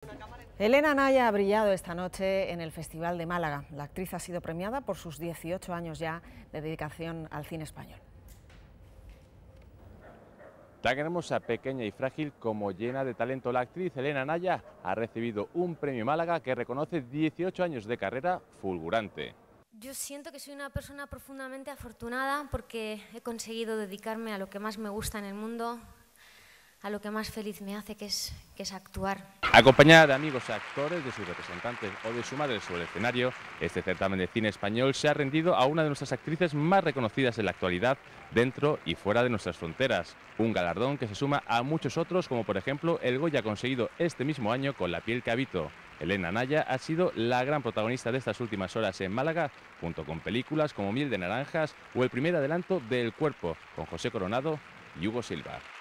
Elena Anaya ha brillado esta noche en el Festival de Málaga. La actriz ha sido premiada por sus 18 años ya de dedicación al cine español. Tan hermosa, pequeña y frágil como llena de talento, la actriz Elena Anaya ha recibido un premio Málaga que reconoce 18 años de carrera fulgurante. Yo siento que soy una persona profundamente afortunada porque he conseguido dedicarme a lo que más me gusta en el mundo, a lo que más feliz me hace, que es actuar. Acompañada de amigos actores, de sus representantes o de su madre sobre el escenario, este certamen de cine español se ha rendido a una de nuestras actrices más reconocidas en la actualidad, dentro y fuera de nuestras fronteras. Un galardón que se suma a muchos otros, como por ejemplo el Goya conseguido este mismo año con La piel que habito. Elena Anaya ha sido la gran protagonista de estas últimas horas en Málaga, junto con películas como Miel de naranjas o el primer adelanto de El cuerpo, con José Coronado y Hugo Silva.